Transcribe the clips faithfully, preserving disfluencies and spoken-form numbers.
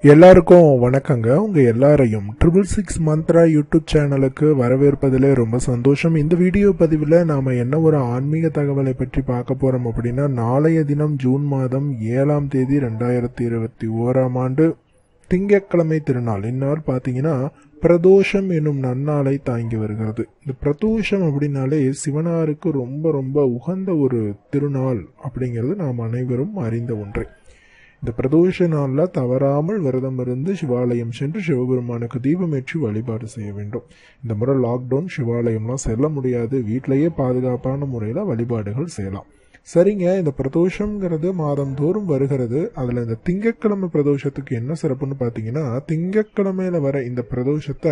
எல்லாருக்கும் வணக்கங்க. உங்க எல்லாரையும் ட்ரிபிள் சிக்ஸ் மந்த்ரா யூடியூப் சேனலுக்கு வரவேற்பதிலே ரொம்ப சந்தோஷம். இந்த வீடியோ பதிவில் நாம என்ன ஒரு ஆன்மீக தகவலை பற்றி பார்க்க போறோம் அப்படின்னா, நாளைய தினம் ஜூன் மாதம் ஏழாம் தேதி ரெண்டாயிரத்தி இருபத்தி ஓராம் ஆண்டு திங்கட்கிழமை திருநாள். இந்நாள் பார்த்தீங்கன்னா பிரதோஷம் என்னும் நன்னாளை தாங்கி வருகிறது. இந்த பிரதோஷம் அப்படின்னாலே சிவனாருக்கு ரொம்ப ரொம்ப உகந்த ஒரு திருநாள் அப்படிங்கிறது நாம் அனைவரும் அறிந்த ஒன்று. இந்த பிரதோஷ நாளில் தவறாமல் விரதம் இருந்து சிவாலயம் சென்று சிவபெருமானுக்கு தீபமேற்றி வழிபாடு செய்ய வேண்டும். இந்த முறை லாக்டவுன், சிவாலயம்லாம் செல்ல முடியாது. வீட்டிலேயே பாதுகாப்பான முறையில் வழிபாடுகள் செய்யலாம். சரிங்க, இந்த பிரதோஷங்கிறது மாதந்தோறும் வருகிறது. அதில் இந்த திங்கட்கிழமை பிரதோஷத்துக்கு என்ன சிறப்புன்னு பார்த்தீங்கன்னா, திங்கட்கிழமையில வர இந்த பிரதோஷத்தை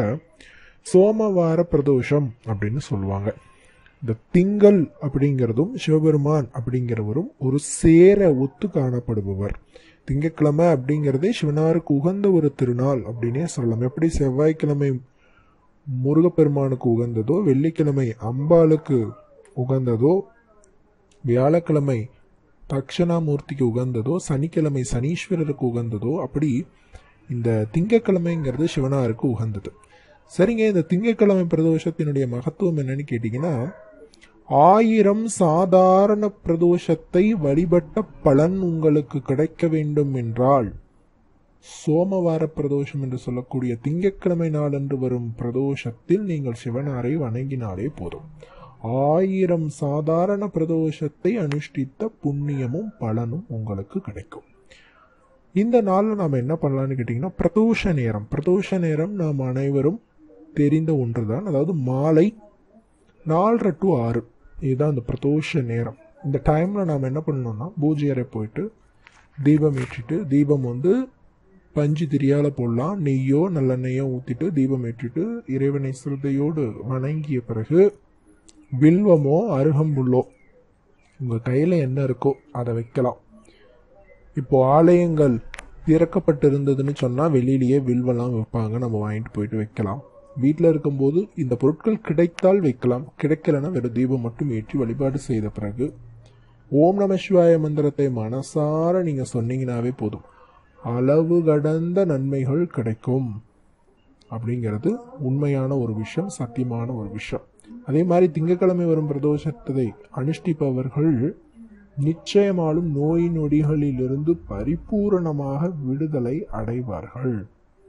சோமவார பிரதோஷம் அப்படின்னு சொல்லுவாங்க. இந்த திங்கள் அப்படிங்கிறதும் சிவபெருமான் அப்படிங்கிறவரும் ஒரு சேர ஒத்து காணப்படுபவர். திங்கட்கிழமை அப்படிங்கிறதே சிவனாருக்கு உகந்த ஒரு திருநாள் அப்படின்னே சொல்லலாம். எப்படி செவ்வாய்க்கிழமை முருகப்பெருமானுக்கு உகந்ததோ, வெள்ளிக்கிழமை அம்பாளுக்கு உகந்ததோ, வியாழக்கிழமை தட்சணாமூர்த்திக்கு உகந்ததோ, சனிக்கிழமை சனீஸ்வரருக்கு உகந்ததோ, அப்படி இந்த திங்கட்கிழமைங்கிறது சிவனாருக்கு உகந்தது. சரிங்க, இந்த திங்கட்கிழமை பிரதோஷத்தினுடைய மகத்துவம் என்னன்னு கேட்டீங்கன்னா, ஆயிரம் சாதாரண பிரதோஷத்தை வழிபட்ட பலன் உங்களுக்கு கிடைக்க வேண்டும் என்றால் சோமவார பிரதோஷம் என்று சொல்லக்கூடிய திங்கட்கிழமை நாள் என்று வரும் பிரதோஷத்தில் நீங்கள் சிவனாரை வணங்கினாலே போதும். ஆயிரம் சாதாரண பிரதோஷத்தை அனுஷ்டித்த புண்ணியமும் பலனும் உங்களுக்கு கிடைக்கும். இந்த நாளில் நாம் என்ன பண்ணலான்னு கேட்டிங்கன்னா, பிரதோஷ நேரம் பிரதோஷ நேரம் நாம் அனைவரும் தெரிந்த ஒன்றுதான். அதாவது மாலை நாலரை டு ஆறு, இதுதான் இந்த பிரதோஷ நேரம். இந்த டைமில் நாம் என்ன பண்ணணும்னா, பூஜை அறை போயிட்டு தீபம் ஏற்றிட்டு, தீபம் வந்து பஞ்சு திரியால் போடலாம், நெய்யோ நல்லெண்ணெய்யோ ஊற்றிட்டு தீபம் ஏற்றிட்டு இறைவனை சிரத்தையோடு வணங்கிய பிறகு வில்வமோ அருகம்புல்லோ உங்கள் கையில் என்ன இருக்கோ அதை வைக்கலாம். இப்போ ஆலயங்கள் திறக்கப்பட்டிருந்ததுன்னு சொன்னால் வெளியிலேயே வில்வெல்லாம் வைப்பாங்க, நம்ம வாங்கிட்டு போயிட்டு வைக்கலாம். வீட்டில் இருக்கும்போது இந்த பொருட்கள் கிடைத்தால் வைக்கலாம், கிடைக்கலன்னா வெறும் தீபம் மட்டும் ஏற்றி வழிபாடு செய்த பிறகு ஓம் நம சிவாய மந்திரத்தை மனசார நீங்கள் சொன்னீங்கன்னாவே போதும், அளவு கடந்த நன்மைகள் கிடைக்கும். அப்படிங்கிறது உண்மையான ஒரு விஷயம், சத்தியமான ஒரு விஷயம். அதே மாதிரி திங்கட்கிழமை வரும் பிரதோஷத்தை அனுஷ்டிப்பவர்கள் நிச்சயமாலும் நோய் நொடிகளிலிருந்து பரிபூரணமாக விடுதலை அடைவார்கள்.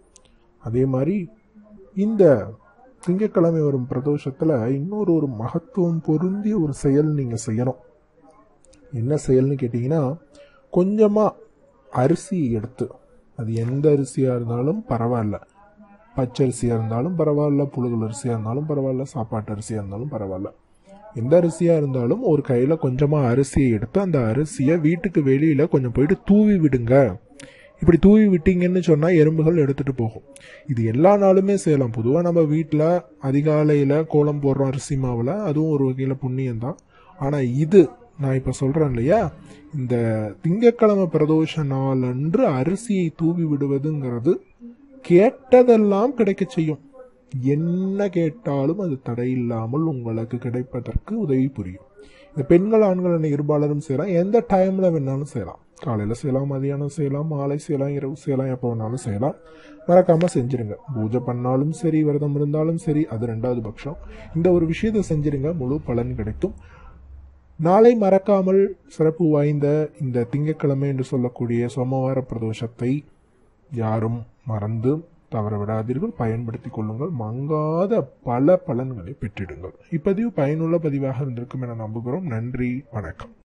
அதே மாதிரி இந்த திங்கட்கிழமை வரும் பிரதோஷத்தில் இன்னொரு ஒரு மகத்துவம் பொருந்திய ஒரு செயல் நீங்கள் செய்யணும். என்ன செயல்னு கேட்டிங்கன்னா, கொஞ்சமாக அரிசி எடுத்து, அது எந்த அரிசியாக இருந்தாலும் பரவாயில்ல, பச்சரிசியாக இருந்தாலும் பரவாயில்ல, புழுகல் அரிசியாக இருந்தாலும் பரவாயில்ல, சாப்பாட்டு அரிசியாக இருந்தாலும் பரவாயில்ல, எந்த அரிசியாக இருந்தாலும் ஒரு கையில் கொஞ்சமாக அரிசியை எடுத்து அந்த அரிசியை வீட்டுக்கு வெளியில் கொஞ்சம் போயிட்டு தூவி விடுங்க. இப்படி தூவி விட்டீங்கன்னு சொன்னால் எறும்புகள் எடுத்துகிட்டு போகும். இது எல்லா நாளுமே செய்யலாம். பொதுவாக நம்ம வீட்டில் அதிகாலையில் கோலம் போடுறோம் அரிசி மாவில், அதுவும் ஒரு வகையில் புண்ணியம்தான். ஆனால் இது நான் இப்போ சொல்கிறேன் இல்லையா, இந்த திங்கட்கிழமை பிரதோஷ நாள் அன்று அரிசியை தூவி விடுவதுங்கிறது கேட்டதெல்லாம் கிடைக்க செய்யும். என்ன கேட்டாலும் அது தடையில்லாமல் உங்களுக்கு கிடைப்பதற்கு உதவி புரியும். இந்த பெண்கள் ஆண்கள் இருபாலரும் செய்யலாம், எந்த டைமில் வேணாலும் செய்யலாம். காலையில் செய்யலாம், மதியானம் செய்யலாம், மாலை செய்யலாம், இரவு செய்யலாம், எப்போ வேணாலும் செய்யலாம். மறக்காமல் செஞ்சுருங்க. பூஜை பண்ணாலும் சரி, விரதம் இருந்தாலும் சரி, அது ரெண்டாவது பட்சம். இந்த ஒரு விஷயத்தை செஞ்சுருங்க, முழு பலன் கிடைக்கும். நாளை மறக்காமல் சிறப்பு வாய்ந்த இந்த திங்கட்கிழமை என்று சொல்லக்கூடிய சோமவார பிரதோஷத்தை யாரும் மறந்து தவற விடாதீர்கள், பயன்படுத்தி கொள்ளுங்கள். மங்காத பல பலன்களை பெற்றிடுங்கள். இப்பதிவு பயனுள்ள பதிவாக இருந்திருக்கும் என நம்புகிறோம். நன்றி, வணக்கம்.